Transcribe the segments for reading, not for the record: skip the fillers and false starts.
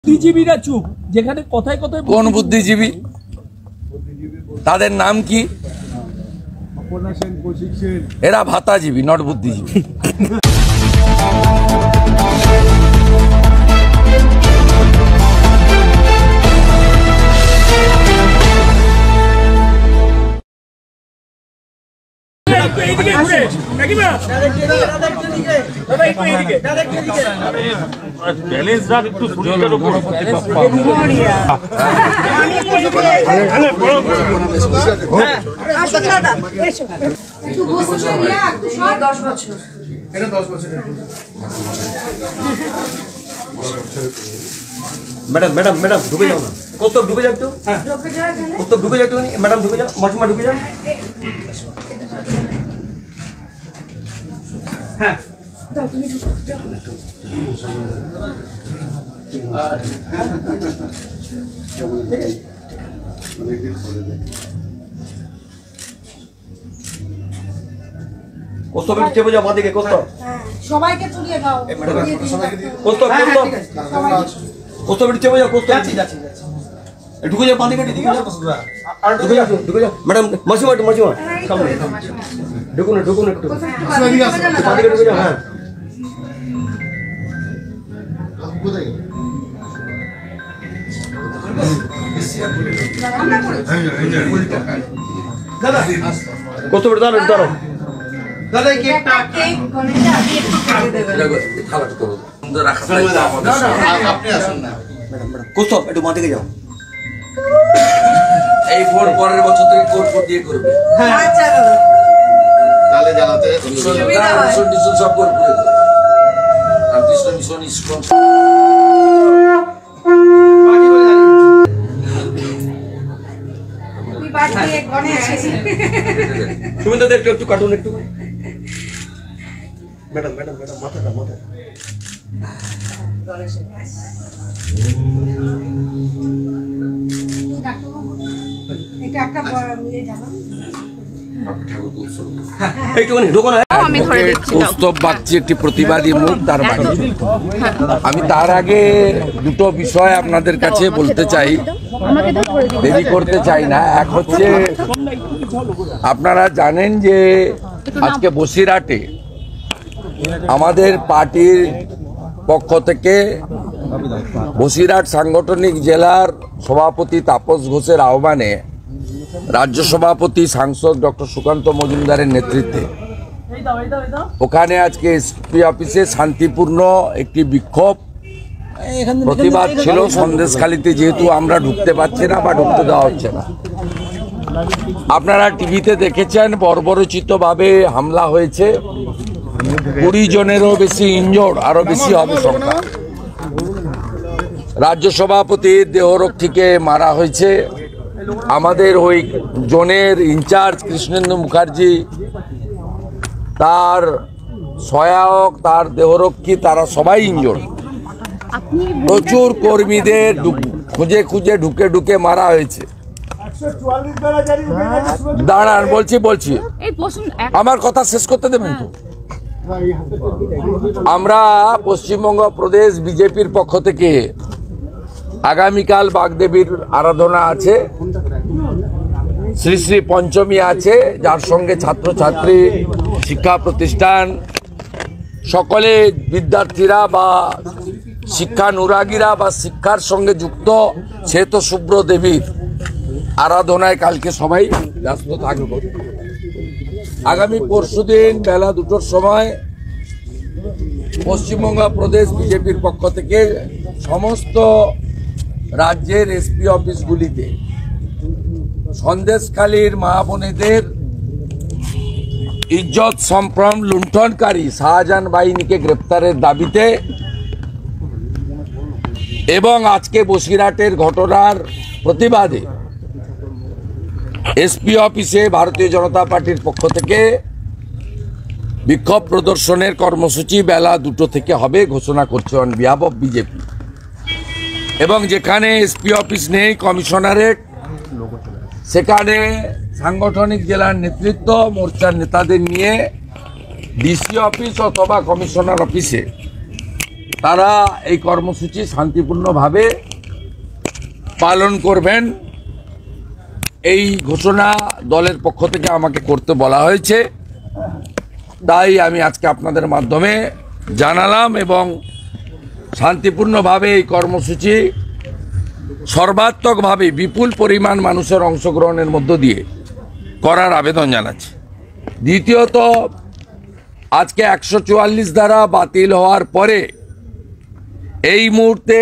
বুদ্ধিজীবীরা চুপ, যেখানে কথায় কথায় কোন বুদ্ধিজীবী? তাদের নাম কি? এরা ভাতাজীবী, নট বুদ্ধিজীবী। मैडम मैडम मैडम ढुके जाओ ना, कौस्तुभ ढुके जाओ, कौस्तुभ ढुके जाओ, मैडम ढुके जाओ, मौसमा ढुके जाओ। हाँ কৌস্তভ একটু চেপে যাও, বাদিকে কৌস্তভ সবাইকে তুলিয়ে দাও, কৌস্তভ কৌস্তভ একটু চেপে যাও, কৌস্তভ ঢুকে যাও, বাদিকে ঢুকে যাও, ঢুকে যাও ম্যাডাম, মাসিমা একটু মাসিমা সামনে ঢুকুন ঢুকুন একটু বাদিকে ঢুকে যাও। হ্যাঁ কৌস্তভ দাঁড়ো দাঁড়ো কৌস্তভ একটু মা থেকে যাও। এই ভোট পরের বছর থেকে কোর্ট দিয়ে করবে, তাহলে জানাতে মিশন সব করে করে দেবে। রামকৃষ্ণ মিশন ইসকন তুমি তো দেখো একটু কার্টুন একটু। ম্যাডাম ম্যাডাম ম্যাডাম মাথাটা মাথা কৌস্তভ বাগচি একটি প্রতিবাদী মুখ, তার বাড়ি। আমি তার আগে দুটো বিষয় আপনাদের কাছে বলতে চাই, দেরি করতে চাই না। এক হচ্ছে, আপনারা জানেন যে আজকে বসিরহাটে আমাদের পার্টির পক্ষ থেকে বসিরহাট সাংগঠনিক জেলার সভাপতি তাপস ঘোষের আহ্বানে রাজ্য সভাপতি সাংসদ ডক্টর সুকান্ত মজুমদারের নেতৃত্বে ওখানে আজকে এসপি অফিসে শান্তিপূর্ণ একটি বিক্ষোভ প্রতিবাদ ছিল। সন্দেশখালীতে যেহেতু আমরা ঢুকতে পারছি না বা ঢুকতে দেওয়া হচ্ছে না, আপনারা টিভিতে দেখেছেন বর্বরোচিতভাবে হামলা হয়েছে, 20 জনেরও বেশি ইনজোর্ড, আরো বেশি হবে সংখ্যা। রাজ্য সভাপতির দেহরক্ষীকে মারা হয়েছে, আমাদের ওই জোনের ইনচার্জ কৃষ্ণেন্দু মুখার্জি, তার সহায়ক, তার দেহরক্ষী, তারা সবাই ইনজোর্ড। প্রচুর কর্মীদের খুঁজে খুঁজে ঢুকে ঢুকে মারা হয়েছে। দাঁড়ান, বলছি আমার কথা শেষ করতে দেবেন তো। আমরা পশ্চিমবঙ্গ প্রদেশ বিজেপির পক্ষ থেকে আগামীকাল বাগদেবীর আরাধনা আছে, শ্রী শ্রী পঞ্চমী আছে, যার সঙ্গে ছাত্রছাত্রী, শিক্ষা প্রতিষ্ঠান, সকলে বিদ্যার্থীরা বা শিক্ষানুরাগীরা বা শিক্ষার সঙ্গে যুক্ত শ্বেত শুভ্র দেবীর আরাধনায় কালকে সবাই ব্যস্ত থাকবে। আগামী পরশুদিন বেলা 2টোর সময় পশ্চিমবঙ্গ প্রদেশ বিজেপির পক্ষ থেকে সমস্ত রাজ্যের এসপি অফিসগুলিতে সন্দেশখালীর মা বোনেদের ইজ্জত সম্ভ্রম লুণ্ঠনকারী শাহজাহান বাহিনীকে গ্রেপ্তারের দাবিতে এবং আজকে বসিরহাটের ঘটনার প্রতিবাদে এসপি অফিসে ভারতীয় জনতা পার্টির পক্ষ থেকে বিক্ষোভ প্রদর্শনের কর্মসূচি বেলা 2টো থেকে হবে ঘোষণা করছে অন বিহাফ অফ বিজেপি। এবং যেখানে এসপি অফিস নেই, কমিশনারেট, সেখানে সাংগঠনিক জেলার নেতৃত্ব মোর্চার নেতাদের নিয়ে ডিসি অফিস অথবা কমিশনার অফিসে তারা এই কর্মসূচি শান্তিপূর্ণভাবে পালন করবেন এই ঘোষণা দলের পক্ষ থেকে আমাকে করতে বলা হয়েছে। তাই আমি আজকে আপনাদের মাধ্যমে জানালাম এবং শান্তিপূর্ণভাবে এই কর্মসূচি সর্বাত্মকভাবে বিপুল পরিমাণ মানুষের অংশগ্রহণের মধ্য দিয়ে করার আবেদন জানাচ্ছি। দ্বিতীয়ত, আজকে 144 ধারা বাতিল হওয়ার পরে এই মুহূর্তে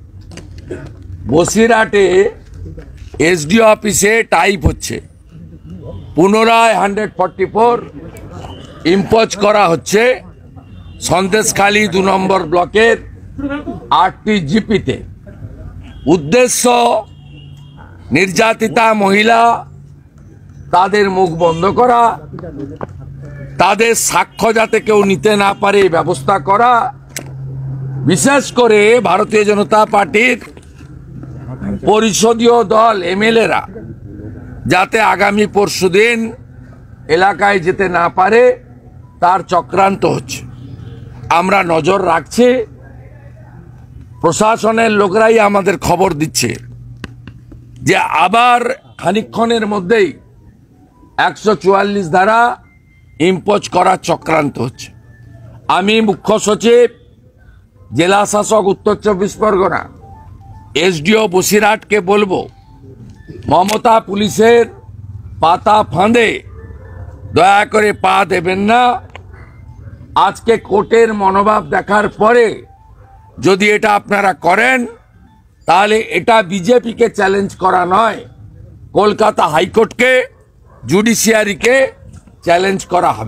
বসিরহাটে এসডিও অফিসে টাইপ হচ্ছে, পুনরায় 144 ইম্পোজ করা হচ্ছে সন্দেশখালী 2 নম্বর ব্লকের 8টি জিপিতে। উদ্দেশ্য, নির্যাতিতা মহিলা তাদের মুখ বন্ধ করা, তাদের সাক্ষ্য যাতে কেউ নিতে না পারে ব্যবস্থা করা, বিশেষ করে ভারতীয় জনতা পার্টির পরিষদীয় দল এমএলএরা যাতে আগামী পরশুদিন এলাকায় যেতে না পারে তার চক্রান্ত হচ্ছে। আমরা নজর রাখছি, প্রশাসনের লোকরাই আমাদের খবর দিচ্ছে যে আবার খানিকক্ষণের মধ্যেই 144 ধারা ইম্পোজ করার চক্রান্ত হচ্ছে। আমি মুখ্য সচিব, জেলা শাসক উত্তর 24 পরগনা, এসডিও বসিরহাটকে বলবো, মমতা পুলিশের পাতা ফাঁদে দয়া করে পা দেবেন না। আজকে কোর্টের মনোভাব দেখার পরে যদি এটা আপনারা করেন তাহলে এটা বিজেপিকে চ্যালেঞ্জ করা নয়, কলকাতা হাইকোর্টকে, জুডিশিয়ারিকে চ্যালেঞ্জ করা হবে।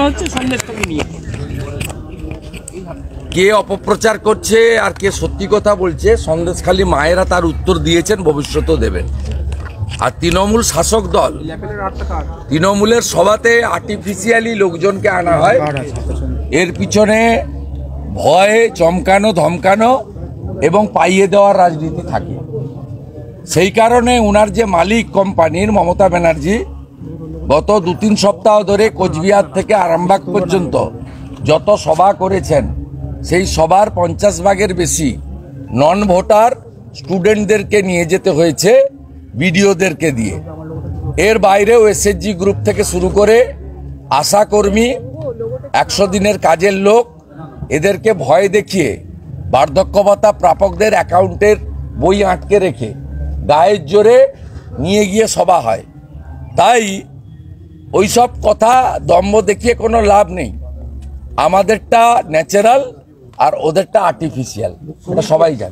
কে অপপ্রচার করছে আর কে সত্যি কথা বলছে সন্দেশখালী মায়েরা তার উত্তর দিয়েছেন, ভবিষ্যতেও দেবেন। আর তৃণমূল শাসক দল, তৃণমূলের সভাতে আর্টিফিশিয়ালি লোকজনকে আনা হয়, এর পিছনে ভয়, চমকানো, ধমকানো এবং পাইয়ে দেওয়ার রাজনীতি থাকে। সেই কারণে উনার যে মালিক কোম্পানির মমতা ব্যানার্জি গত 2-3 সপ্তাহ ধরে কোচবিহার থেকে আরামবাগ পর্যন্ত যত সভা করেছেন সেই সভার 50 ভাগের বেশি নন ভোটার স্টুডেন্টদেরকে নিয়ে যেতে হয়েছে বিডিওদেরকে দিয়ে। এর বাইরেও এসএসজি গ্রুপ থেকে শুরু করে আশাকর্মী, 100 দিনের কাজের লোক, এদেরকে ভয় দেখিয়ে বার্ধক্য ভাতা প্রাপকদের অ্যাকাউন্টের বই আটকে রেখে গায়ের জোরে নিয়ে গিয়ে সভা হয়। তাই ওইসব কথা দম্ভ দেখিয়ে কোনো লাভ নেই। আমাদেরটা ন্যাচারাল আর ওদেরটা আর্টিফিশিয়াল, এটা সবাই জানে।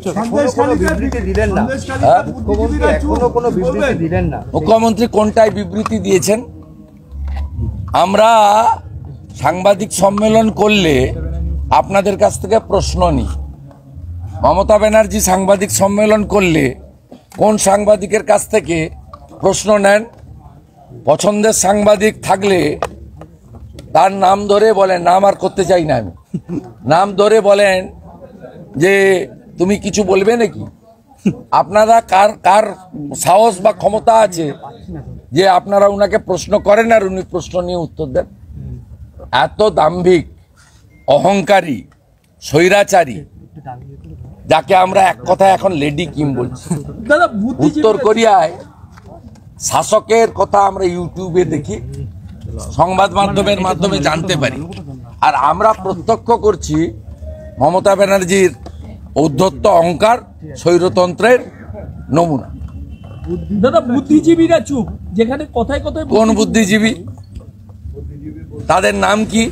মুখ্যমন্ত্রী কোনটায় বিবৃতি দিয়েছেন? আমরা সাংবাদিক সম্মেলন করলে আপনাদের কাছ থেকে প্রশ্ন নিই। মমতা ব্যানার্জি সাংবাদিক সম্মেলন করলে কোন সাংবাদিকের কাছ থেকে প্রশ্ন নেন? পছন্দের সাংবাদিক থাকলে তার নাম ধরে বলেন, নাম আর করতে চাই না আমি, নাম ধরে বলেন যে তুমি কিছু বলবে নাকি? আপনারা কার কার সাহস বা ক্ষমতা আছে যে আপনারা উনাকে প্রশ্ন করেন আর উনি প্রশ্ন নিয়ে উত্তর দেন? এত দাম্ভিক, অহংকারী, স্বৈরাচারী, যাকে আমরা এক কথা এখন লেডি কিম বলছি। উত্তর কোরিয়ায় শাসকের কথা আমরা ইউটিউবে দেখি, সংবাদ মাধ্যমের মাধ্যমে জানতে পারি, আর আমরা প্রত্যক্ষ করছি মমতা ব্যানার্জির ঔদ্ধত্য, অহংকার, স্বৈরতন্ত্রের নমুনা। দাদা, বুদ্ধিজীবীরা চুপ, যেখানে কথায় কথায়। কোন বুদ্ধিজীবী? তাদের নাম কি?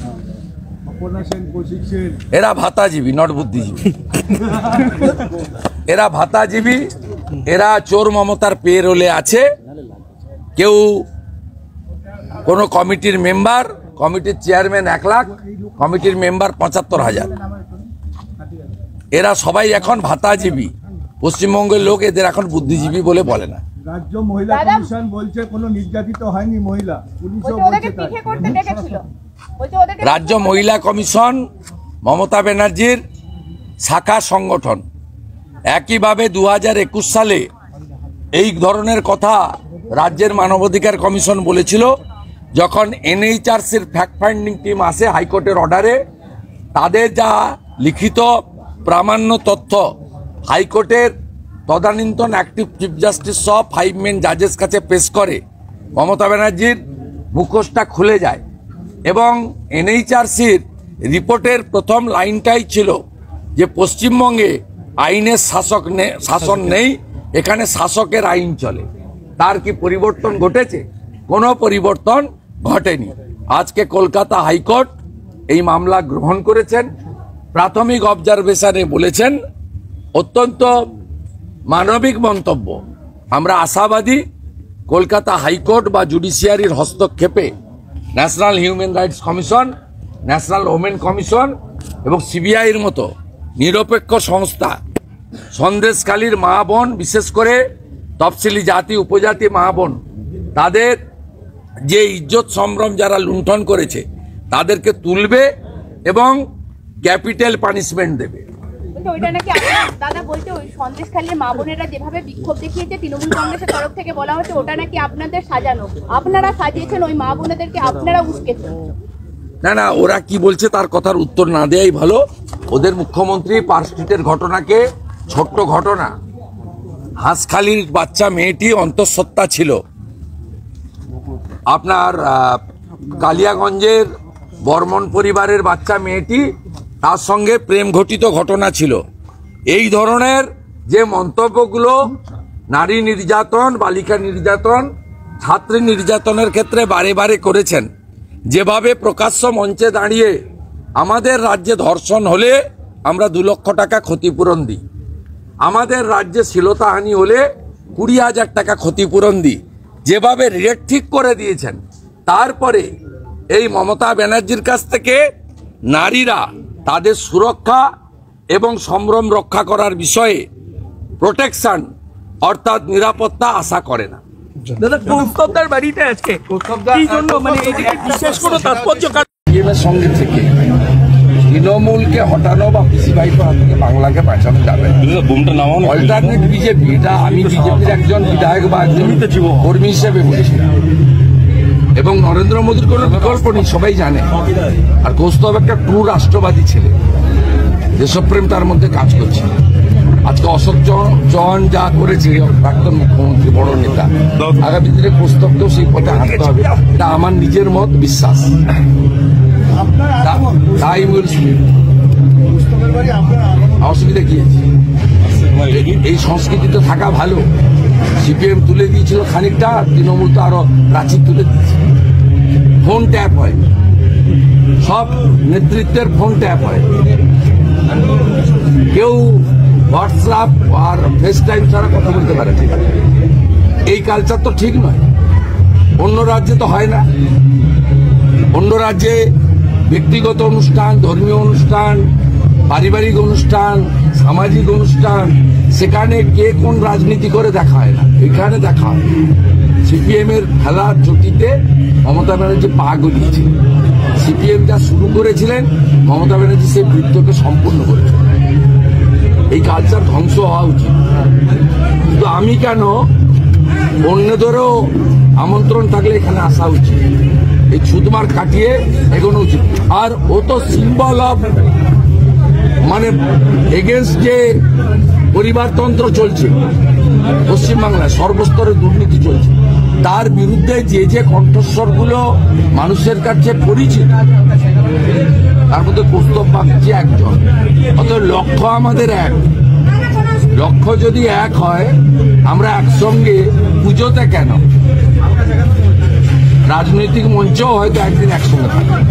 এরা ভাতাজীবী, নট বুদ্ধিজীবী। এরা ভাতাজীবী, এরা চোর মমতার পেরোলে আছে। কেউ কোনো কমিটির মেম্বার, কমিটির চেয়ারম্যান 1 লাখ, কমিটির মেম্বার 75,000। এরা সবাই এখন ভাতাজীবী। পশ্চিমবঙ্গের লোক এদের এখন বুদ্ধিজীবী বলে বলে না। রাজ্য মহিলা কমিশন বলছে কোনো নির্যাতিত হয়নি মহিলা, পুলিশও বলছে তাই। রাজ্য মহিলা কমিশন মমতা ব্যানার্জির শাখা সংগঠন। একইভাবে 2021 সালে এই ধরনের কথা রাজ্যের মানবাধিকার কমিশন বলেছিল, যখন এনএইচআরসির ফ্যাক্ট ফাইন্ডিং টিম আসে হাইকোর্টের অর্ডারে, তাদের যা লিখিত প্রামাণ্য তথ্য হাইকোর্টের তদানীন্তন অ্যাক্টিভ চিফ জাস্টিস সহ 5 মেন জাজেস কাছে পেশ করে মমতা ব্যানার্জির মুখোশটা খুলে যায় এবং এনএইচআরসির রিপোর্টের প্রথম লাইনটাই ছিল যে পশ্চিমবঙ্গে আইনের শাসন নেই, এখানে শাসকের আইন চলে। তার কি পরিবর্তন ঘটেছে? কোনো পরিবর্তন ঘটেনি। আজকে কলকাতা হাইকোর্ট এই মামলা গ্রহণ করেছেন। প্রাথমিক অবজারভেশনে বলেছেন অত্যন্ত মানবিক মন্তব্য। আমরা আশাবাদী কলকাতা হাইকোর্ট বা জুডিশিয়ারির হস্তক্ষেপে national human rights commission, national women commission এবং সিবিআইয়ের মতো নিরপেক্ষ সংস্থা সন্দেশখালীর মা বোন, বিশেষ করে তফসিলি জাতি উপজাতি মা বোন, তাদের যে ইজ্জত সম্ভ্রম যারা লুণ্ঠন করেছে তাদেরকে তুলবে এবং ক্যাপিটাল পানিশমেন্ট দেবে। ওইটা নাকি দাদা বলতে ওই সন্দেশখালীর মা বোনেরা যেভাবে বিক্ষোভ দেখিয়েছে তৃণমূল কংগ্রেসের তরফ থেকে বলা হচ্ছে ওটা নাকি আপনাদের সাজানো, আপনারা সাজিয়েছেন, ওই মা বোনেদেরকে আপনারা উস্কেছেন। না, ওরা কি বলছে তার কথার উত্তর না দেয়াই ভালো। ওদের মুখ্যমন্ত্রী পার্ক স্ট্রিটের ঘটনাকে ছোট্ট ঘটনা, হাঁসখালির বাচ্চা মেয়েটি অন্তঃসত্ত্বা ছিল, আপনার কালিয়াগঞ্জের বর্মন পরিবারের বাচ্চা মেয়েটি তার সঙ্গে প্রেম ঘটিত ঘটনা ছিল। এই ধরনের যে মন্তব্যগুলো নারী নির্যাতন, বালিকা নির্যাতন, ছাত্রী নির্যাতনের ক্ষেত্রে বারে বারে করেছেন, যেভাবে প্রকাশ্য মঞ্চে দাঁড়িয়ে আমাদের রাজ্যে ধর্ষণ হলে আমরা 2 লক্ষ টাকা ক্ষতিপূরণ দিই, আমাদের রাজ্যে শ্লীলতাহানি হলে 20,000 টাকা ক্ষতিপূরণ দিই, যেভাবে রেট ঠিক করে দিয়েছেন, তারপরে এই মমতা ব্যানার্জির কাছ থেকে নারীরা তাদের সুরক্ষা এবং সম্ভ্রম রক্ষা করার বিষয়ে প্রোটেকশন অর্থাৎ নিরাপত্তা আশা করে না। দাদা কৌস্তবদার বাড়িতে আজকে এই জন্য মানে এই যে বিশেষ কোনো তাৎপর্য সঙ্গে থেকে তৃণমূলকে হটানো বা পিসিবাই করা থেকে বাংলাকে বাঁচানো যাবে। অল্টারনেট বিজেপি, এটা আমি বিজেপির একজন বিধায়ক বা একজন কর্মী হিসেবে বলছি, এবং নরেন্দ্র মোদীর কোনো বিকল্প নেই, সবাই জানে। আর কৌস্তব একটা ট্রু রাষ্ট্রবাদী ছেলে, দেশপ্রেম তার মধ্যে কাজ করছে। আজকে অশোক চৌহান যা করেছে, প্রাক্তন মুখ্যমন্ত্রী, বড় নেতা, আগামী দিনে কৌস্তবকেও সেই পথে হাঁটতে হবে, এটা আমার নিজের মত বিশ্বাস। তাই বলছি, অসুবিধা কি আছে? এই সংস্কৃতিতে থাকা ভালো। সিপিএম তুলে দিয়েছিল খানিকটা, তৃণমূল তো আরো প্রাচীর তুলে দিয়েছে। ফোন ট্যাপ হয়, সব নেতৃত্বের ফোন ট্যাপ হয়, কেউ হোয়াটসঅ্যাপ আর ফেস টাইম ছাড়া কথা বলতে পারে না। এই কালচার তো ঠিক নয়। অন্য রাজ্যে তো হয় না। অন্য রাজ্যে ব্যক্তিগত অনুষ্ঠান, ধর্মীয় অনুষ্ঠান, পারিবারিক অনুষ্ঠান, সামাজিক অনুষ্ঠান, সেখানে কে কোন রাজনীতি করে দেখা হয় না, এখানে দেখা হয়। সিপিএম এর খেলার চটিতে মমতা ব্যানার্জি পা গলিয়েছে। সিপিএম যা শুরু করেছিলেন, মমতা ব্যানার্জি সেই বৃত্তকে সম্পূর্ণ করেছেন। এই কালচার ধ্বংস হওয়া উচিত। কিন্তু আমি কেন, অন্যদেরও আমন্ত্রণ থাকলে এখানে আসা উচিত, এই ছুতমার কাটিয়ে এগোনো উচিত। আর ও তো সিম্বল অফ, মানে এগেনস্ট যে পরিবারতন্ত্র চলছে পশ্চিমবাংলায়, সর্বস্তরে দুর্নীতি চলছে, তার বিরুদ্ধে যে যে কণ্ঠস্বরগুলো মানুষের কাছে পরিচিত, তার মধ্যে কৌস্তব বাগচি একজন। অতএব লক্ষ্য আমাদের এক। লক্ষ্য যদি এক হয়, আমরা একসঙ্গে পুজোতে কেন, রাজনৈতিক মঞ্চেও হয়তো একদিন একসঙ্গে থাকবো।